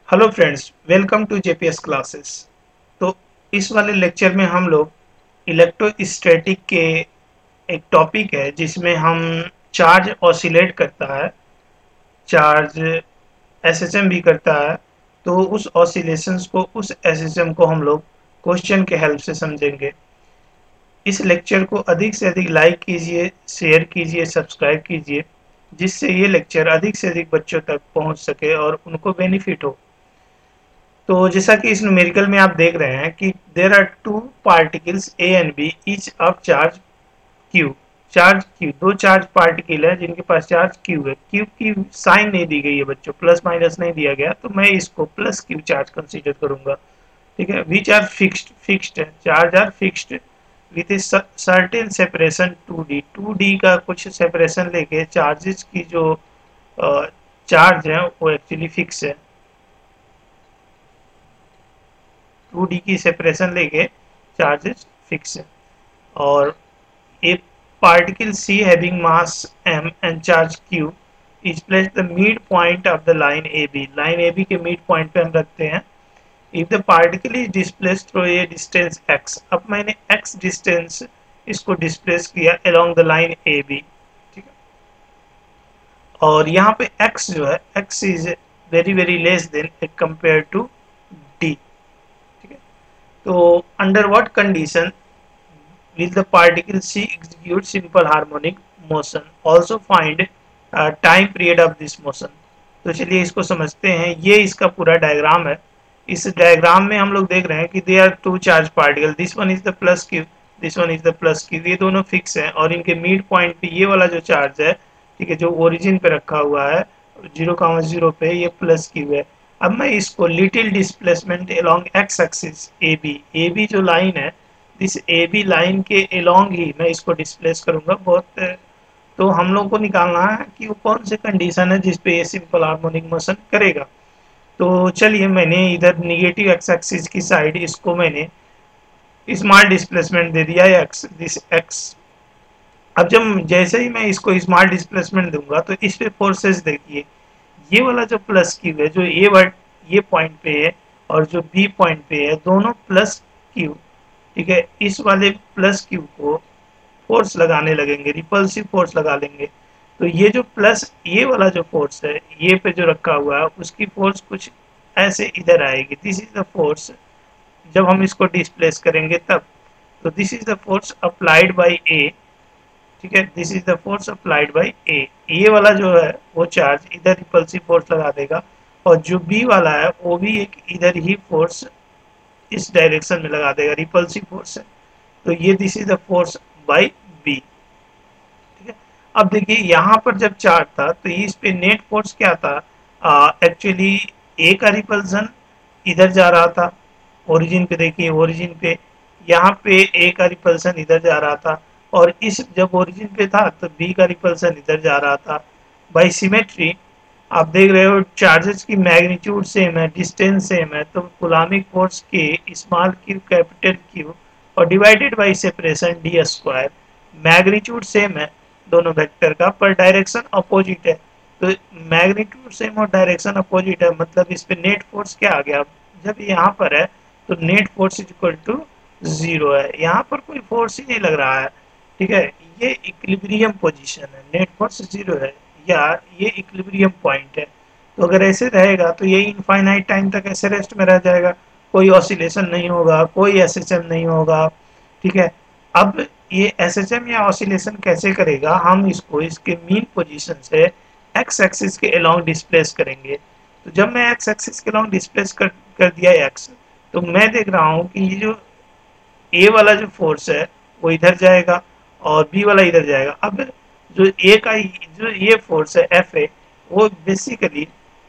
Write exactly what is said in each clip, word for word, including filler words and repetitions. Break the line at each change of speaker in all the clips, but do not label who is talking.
Hello friends, welcome to JPS classes. तो इस वाले लेक्चर में हम लोग इलेक्ट्रोस्टैटिक के एक टॉपिक है जिसमें हम चार्ज ऑसिलेट करता है, चार्ज एसएचएम भी करता है। तो उस ऑसिलेशंस को, उस एसएचएम को हम लोग क्वेश्चन के हेल्प से समझेंगे। इस लेक्चर को अधिक से अधिक लाइक कीजिए, शेयर कीजिए, सब्सक्राइब कीजिए, जिससे ये लेक्चर अधिक से अधिक बच्चों तक पहुंच सके और उनको बेनिफिट हो। तो जैसा कि इस न्यूमेरिकल में आप देख रहे हैं कि there are two particles A and B each of charge Q. Charge Q, दो चार्ज पार्टिकल है जिनके पास चार्ज क्यू है। क्यू की साइन नहीं दी गई है बच्चों, प्लस माइनस नहीं दिया गया, तो मैं इसको प्लस क्यू चार्ज कंसीडर करूंगा। ठीक है, विच आर फिक्स्ड, फिक्स्ड है, charge are fixed with certain separation two D. Two D का कुछ सेपरेशन लेके चार्जेस की जो चार्ज है वो एक्चुअली फिक्स है। टू डी की सेपरेशन लेके चार्जेस फिक्स है। और एक particle C having mass m and charge q is place the mid point of the line A B. Line A B के मिड पॉइंट पे हम रखते हैं। If the particle is displace through a distance x, अब मैंने x distance इसको displace किया along the line A B. ठीक है, और यहाँ पे x जो है, x is very very less than compare to d। ठीक है, तो under what condition will the particle C execute simple harmonic motion? Also find uh, time period of this motion। तो चलिए इसको समझते हैं। ये इसका पूरा डायग्राम है। इस डायग्राम में हम लोग देख रहे हैं कि they are two charge particle, this one is the plus Q, this one is the plus Q. ये दोनों फिक्स हैं और इनके मिड पॉइंट पे ये वाला जो चार्ज है, ठीक है, जो ओरिजिन पे रखा हुआ है जीरो कामा जीरो पे, ये प्लस क्यू है। अब मैं इसको little displacement along X axis A B, A B जो लाइन है, इस ए बी लाइन के अलोंग ही मैं इसको डिस्प्लेस करूंगा बहुत। तो हम लोग को निकालना है कि वो कौन से कंडीशन है जिसपे ये सिंपल हार्मोनिक मोशन करेगा। तो चलिए, मैंने इधर निगेटिव एक्स एक्सिस की साइड इसको मैंने स्मॉल डिस्प्लेसमेंट दे दिया है, एक्स, दिस एक्स। अब जब जैसे ही मैं इसको स्मॉल डिस्प्लेसमेंट दूंगा तो इस पे फोर्सेस देखिए। ये वाला जो प्लस क्यू है, जो ए वर्ड ये पॉइंट पे है और जो बी पॉइंट पे है, दोनों प्लस क्यू, ठीक है, इस वाले प्लस क्यू को फोर्स लगाने लगेंगे, रिपल्सिव फोर्स लगा लेंगे। तो ये जो प्लस ये वाला जो फोर्स है, ये पे जो रखा हुआ है, उसकी फोर्स कुछ ऐसे इधर आएगी। दिस इज द फोर्स जब हम इसको डिस्प्लेस करेंगे तब। तो this is the force applied by A. ठीक है, this is the force applied by A. ये वाला जो है वो चार्ज इधर रिपल्सिव फोर्स लगा देगा, और जो बी वाला है वो भी एक इधर ही फोर्स इस डायरेक्शन में लगा देगा, रिपल्सिव फोर्स है। तो ये this is the force by B. ठीक है, अब देखिए यहाँ पर जब चार्ज था तो इस पे नेट फोर्स क्या था, एक्चुअली ए का रिपल्सन इधर जा रहा था, ओरिजिन पे देखिए, ओरिजिन पे यहाँ पे ए का रिपल्सन इधर जा रहा था, और इस जब ओरिजिन पे था तो बी का रिपल्सन इधर जा रहा था। बाय सिमेट्री आप देख रहे हो चार्जेस की मैग्नीट्यूड सेम है, डिस्टेंस सेम है, तो कुलामिक फोर्स के स्मॉल क्यू कैपिटल क्यू और divided by separation D square. Magnitude same है दोनों वेक्टर का, पर डायरेक्शन अपोजिट है। तो मैग्नीट्यूड सेम और डायरेक्शन अपोजिट है, मतलब इस पे नेट फोर्स क्या आ गया, जब यहाँ पर है तो net force is equal to zero है। यहाँ पर कोई फोर्स ही नहीं लग रहा है। ठीक है, ये इक्विलिब्रियम पोजीशन है, नेट फोर्स जीरो है, या ये इक्विलिब्रियम पॉइंट है। तो अगर ऐसे रहेगा तो ये इनफाइनाइट टाइम तक ऐसे रेस्ट में रह जाएगा, कोई ऑसिलेशन नहीं होगा, कोई एसएचएम नहीं होगा। ठीक है, अब ये एसएचएम या ऑसिलेशन कैसे करेगा, हम इसको इसके मीन पोजीशन से एक्स एक्सिस के अलोंग डिस्प्लेस करेंगे। तो जब मैं एक्स एक्सिस के अलोंग डिस्प्लेस कर कर दिया एक्स, तो मैं देख रहा हूँ कि ये जो ए वाला जो फोर्स है वो इधर जाएगा और बी वाला इधर जाएगा। अब जो ए का जो ये फोर्स है एफ ए, वो बेसिकली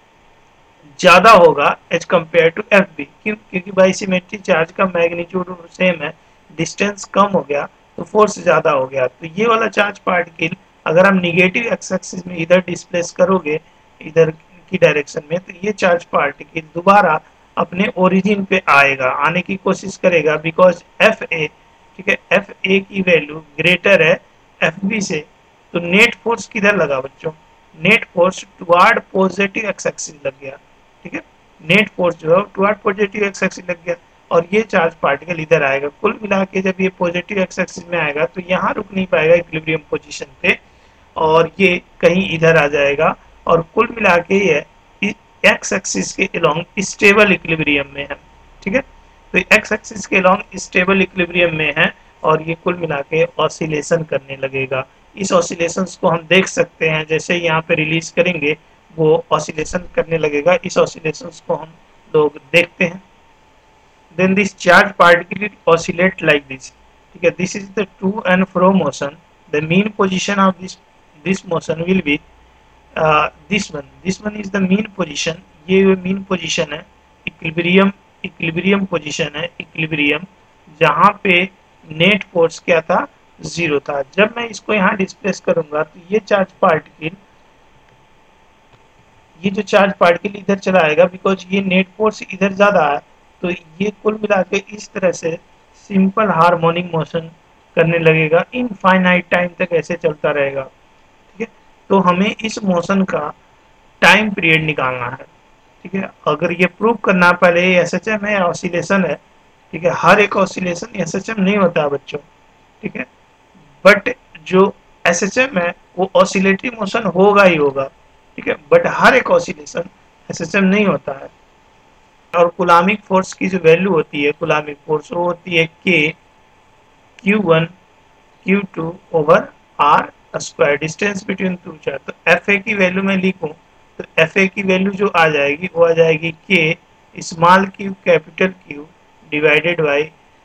ज्यादा होगा as compare to F B. क्यों? क्योंकि बाई सिमेट्री चार्ज का मैग्नीट्यूड सेम है, डिस्टेंस कम हो गया तो फोर्स ज्यादा हो गया। तो ये वाला चार्ज पार्टिकल अगर हम निगेटिव एक्स एक्सिस में इधर डिस्प्लेस करोगे, इधर की डायरेक्शन में, तो ये चार्ज पार्टिकल दोबारा अपने ओरिजिन पे आएगा, आने की कोशिश करेगा, बिकॉज एफ ए, ठीक है, एफ ए की वैल्यू ग्रेटर है एफ बी से। तो नेट फोर्स किधर लगा बच्चों, net force toward positive X axis लग गया। ठीक है, नेट फोर्स जो है टुवर्ड पॉजिटिव एक्स एक्सिस लग गया और ये चार्ज पार्टिकल इधर आएगा। कुल मिला के जब ये पॉजिटिव एक्स एक्सिस में आएगा तो यहाँ रुक नहीं पाएगा इक्विलिब्रियम पोजीशन पे और ये कहीं इधर आ जाएगा और कुल मिला के ये एक्स एक्सिस के अलोंग स्टेबल इक्विलिब्रियम में है। ठीक है, तो एक्स एक्सिस के अलोंग स्टेबल इक्विलिब्रियम में है और ये कुल मिला के ऑसिलेशन करने लगेगा। इस ऑसिलेशंस को हम देख सकते हैं, जैसे यहाँ पे रिलीज करेंगे वो ऑसिलेशन करने लगेगा। इस ऑसिलेशंस को हम लोग देखते हैं। Then this charged particle oscillate like this. ठीक है, this is the to and fro motion. The mean position of this this motion will be uh, this one. This one is the mean position. ये mean position है, equilibrium equilibrium position है, equilibrium जहाँ पे net force क्या था, zero था। जब मैं इसको यहाँ डिस्प्लेस करूंगा तो ये चार्ज पार्टिकल ये जो चार्ज पार्टिकल इधर चला आएगा, बिकॉज ये नेट फोर्स इधर ज्यादा है तो ये कुल मिला के इस तरह से सिंपल हार्मोनिक मोशन करने लगेगा। इनफाइनाइट टाइम तक ऐसे चलता रहेगा। ठीक है, तो हमें इस मोशन का टाइम पीरियड निकालना है। ठीक है, अगर ये प्रूव करना, पहले एस एच एम है, ऑसिलेशन है। ठीक है, हर एक ऑसिलेशन एस एच एम नहीं होता है बच्चों। ठीक है, बट जो एस एच एम है वो ऑसिलेटरी मोशन होगा ही होगा। ठीक है, बट हर एक ऑसिलेशन एस एच एम नहीं होता है। और कुलामिक फोर्स की जो वैल्यू होती है, कुलामिक फोर्स वो होती है के Q one Q two over R square, distance between two charge. तो एफ ए की वैल्यू में लिखूं तो एफ ए की वैल्यू जो आ जाएगी वो आ जाएगी के small Q capital Q divided by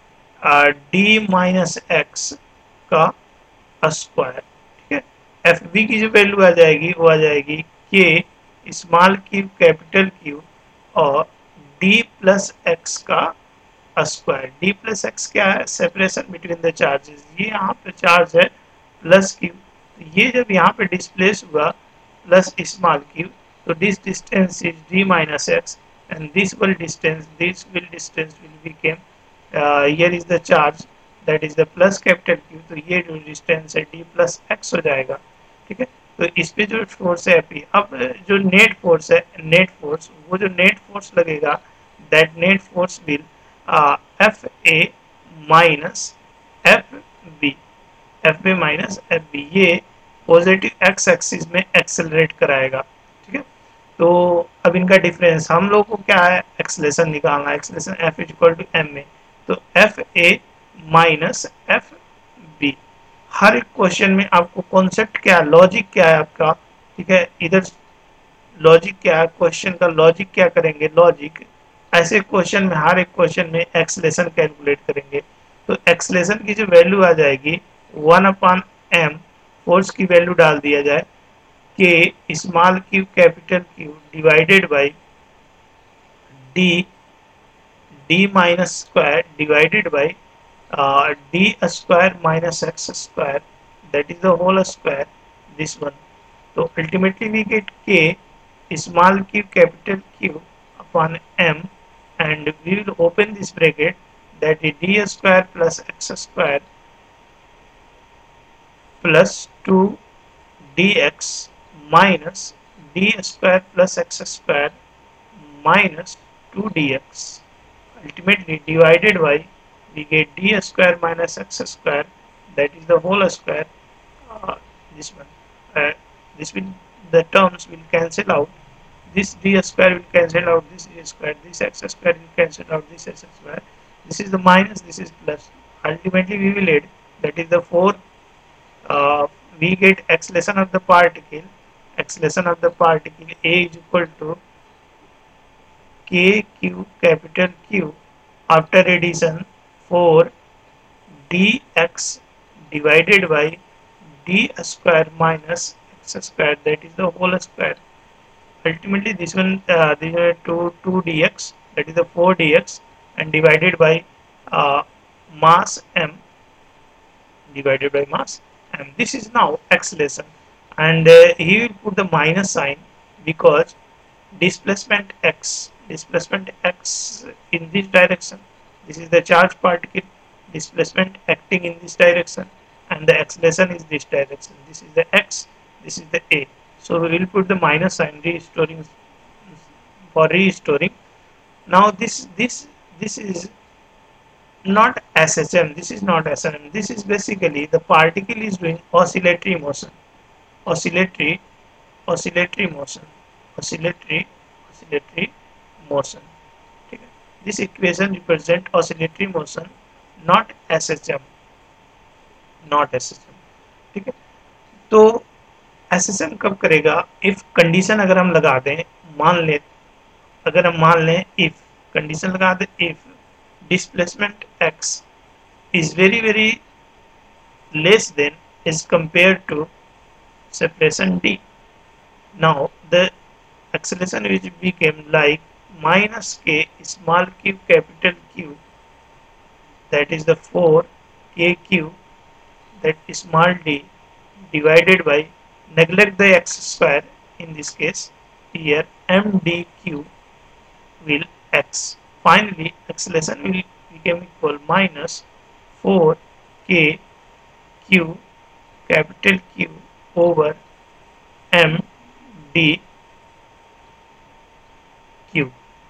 D minus X का स्क्वायर। ठीक है, एफ बी की जो वैल्यू आ जाएगी वो आ जाएगी के स्मॉल क्यू कैपिटल क्यू और डी प्लस एक्स का स्क्वायर। डी प्लस एक्स क्या है, सेपरेशन बिटवीन द चार्जेस। ये यहाँ पे चार्ज है प्लस क्यू, तो ये जब यहाँ पे डिस्प्लेस हुआ प्लस स्मॉल क्यू, तो this distance is D minus X and this will distance this will distance will became here is the charge that is the plus capital Q, तो ये जो डिस्टेंस है डी प्लस एक्स हो जाएगा। ठीक है, तो इस पे जो फोर्स है पी, अब जो नेट फोर्स है, नेट फोर्स वो जो नेट फोर्स लगेगा that net force will F A minus F B, F A minus F B, ये पॉजिटिव एक्स एक्सिस में एक्सेलरेट कराएगा। ठीक है, तो अब इनका डिफरेंस हम लोग को क्या है, एक्सेलेरेशन निकालना है। Acceleration F is equal to M A, तो F A minus F B. हर एक क्वेश्चन में आपको कॉन्सेप्ट क्या है, लॉजिक क्या है आपका। ठीक है, इधर लॉजिक क्या है, क्वेश्चन का लॉजिक क्या करेंगे, लॉजिक ऐसे क्वेश्चन में हर एक क्वेश्चन में एक्सेलेरेशन कैलकुलेट करेंगे। तो एक्सेलेरेशन की जो वैल्यू आ जाएगी वन अपॉन एम, फोर्स की वैल्यू डाल दिया जाए के small Q capital Q divided by D D minus square divided by D square minus X square, that is the whole square, this one. So ultimately we get k small q capital Q upon m and we will open this bracket, that is d square plus x square plus two dx minus d square plus x square minus two dx, ultimately divided by we get d square minus x square, that is the whole square. Uh, this one, uh, this will, the terms will cancel out. This d square will cancel out this d square, this x square will cancel out this x square. This is the minus, this is plus. Ultimately we will add, that is the four. Uh, we get acceleration of the particle. Acceleration of the particle A is equal to k q capital Q after addition four dx divided by d square minus x square, that is the whole square. Ultimately this one, uh, this one two two dx, that is the four dx and divided by uh, mass m, divided by mass m. This is now acceleration, and uh, he will put the minus sign because displacement x, displacement x in this direction, this is the charge particle, displacement acting in this direction, and the acceleration is this direction. This is the x, this is the a. So we will put the minus sign, restoring, for restoring Now this this this is not S H M. This is not S H M. This is basically the particle is doing oscillatory motion. Oscillatory, oscillatory motion, oscillatory, oscillatory motion. Okay. This equation represent oscillatory motion, not S H M, not S H M. ठीक है. तो S H M कब करेगा? If condition अगर हम लगा दें, मान ले, अगर हम मान लें इफ कंडीशन लगा दें, if displacement x is very very less than is compared to separation d. Now the acceleration which became like minus k small q capital Q, that is the four k q, that small d, divided by, neglect the x square in this case, here mdq will x. Finally acceleration will become equal minus four k q capital Q over m d q,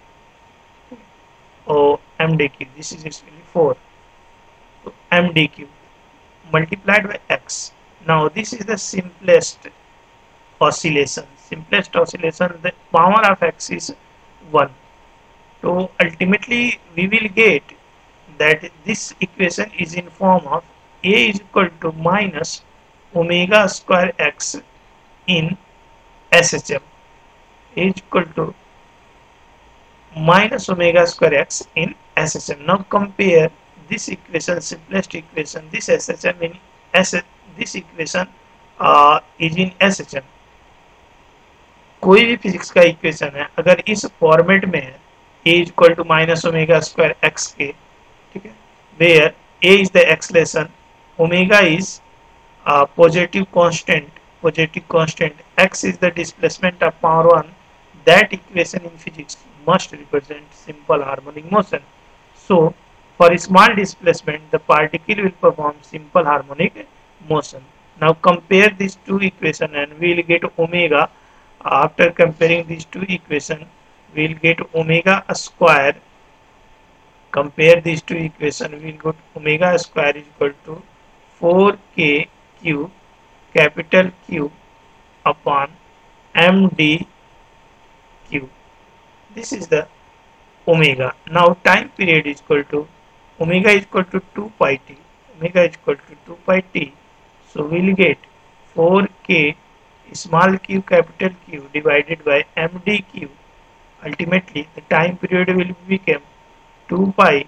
or m dq. This is actually four. So m dq multiplied by x. Now this is the simplest oscillation. Simplest oscillation. The power of x is one. So ultimately we will get that this equation is in form of A is equal to minus omega square x in S H M. A is equal to minus omega square x in S H M. Now compare this equation, simplest equation, this S H M in S H, this equation uh, is in S H M. कोई भी physics का equation है अगर इस format में है, a is equal to minus omega square x k, ठीक है, where a is the acceleration, omega is uh, positive constant, positive constant, x is the displacement of power one, that equation in physics must represent simple harmonic motion. So for a small displacement the particle will perform simple harmonic motion. Now compare these two equations and we will get omega. After comparing these two equations we will get omega square. Compare these two equations, we will get omega square is equal to four k q capital Q upon m d q. This is the omega. Now time period is equal to omega is equal to two pi t. Omega is equal to two pi t. So we will get four k small q capital Q divided by m d q. Ultimately the time period will become two pi,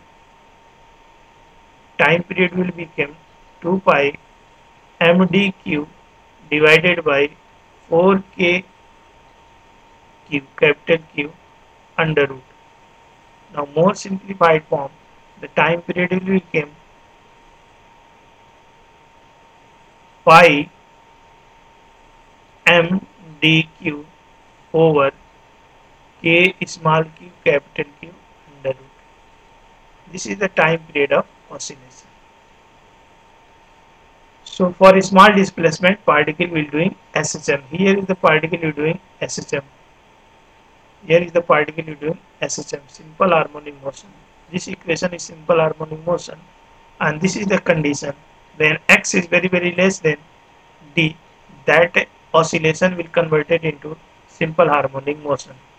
time period will become two pi m d q divided by four k q capital Q under root. Now more simplified form, the time period will become pi m d q over k small q capital Q under root. This is the time period of oscillation. So for a small displacement particle will doing S H M. Here is the particle will doing S H M. Here is the particle will doing S H M, simple harmonic motion. This equation is simple harmonic motion, and this is the condition when x is very very less than d, that oscillation will convert it into simple harmonic motion.